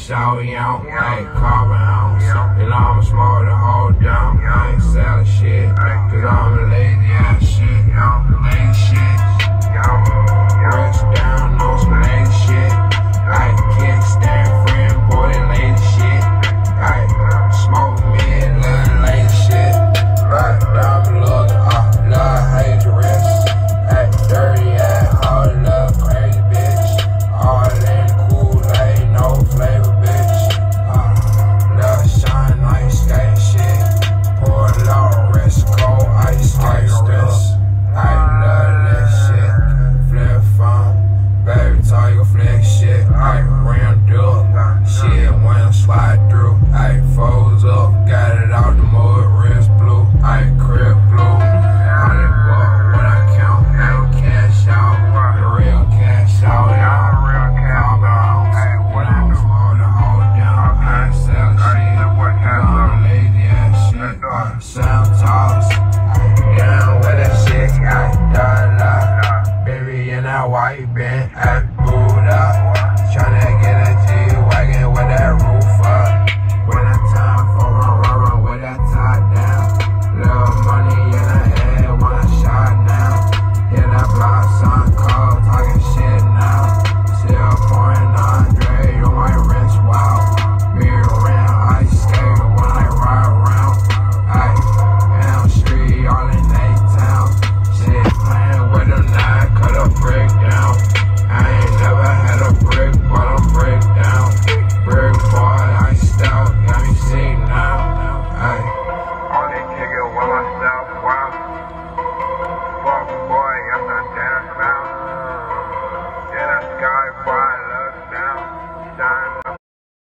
cash out, young, ayy, carbon ounce. And I'ma smoke the whole down, I ain't selling shit, cause I'm a lazy ass shit, lazy shit. Rest down on some lazy shit. I can't stand friend, boy, that lazy shit. I smoke me and love lazy shit. Right down below the love hate the rest. Ay, dirty ass, all love crazy bitch. All in Kool-Aid, no flavor bitch. Love shine like skate shit. Pour a lot rest cold ice skate stress. I love that shit. Flip phone, baby tiger flex shit. I rammed up shit when I slide through. I folds up, got it out the mud, wrist blue. I crib blue. $100 when I count, I cash out. The real cash out, when I'm small, the whole down. I ain't selling shit, I'm lazy ass shit. Sound toss, down with that shit. I die, baby in that white band, I booed up. Tryna get a G-Wagon with that roof up. When I time for my rubber with that top down. Little money in the head, one shot now. Hit that block, son, call, talking shit now. Still pouring Andre on my wrist, wow. Mirror around, ice skate when I ride around. Down street, all in A-Town. Shit, playing with them now, cut a brick down. I ain't never had a brick, but I'm break down. Brick boy, iced out, got me sick now. Ay. Only kicking with myself, wow.